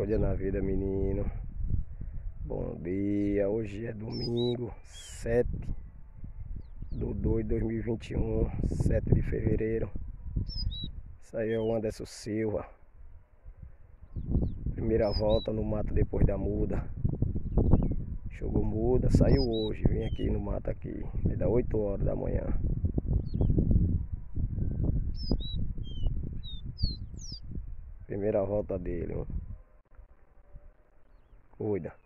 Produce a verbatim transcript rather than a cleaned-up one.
misericórdia na vida, menino. Bom dia, hoje é domingo, sete de dois de dois mil e vinte e um, sete de fevereiro. Isso aí é o Anderson Silva. Primeira volta no mato depois da muda. Jogou muda, saiu hoje, vim aqui no mato aqui, vai dar oito horas da manhã. Primeira volta dele, ó. Cuida.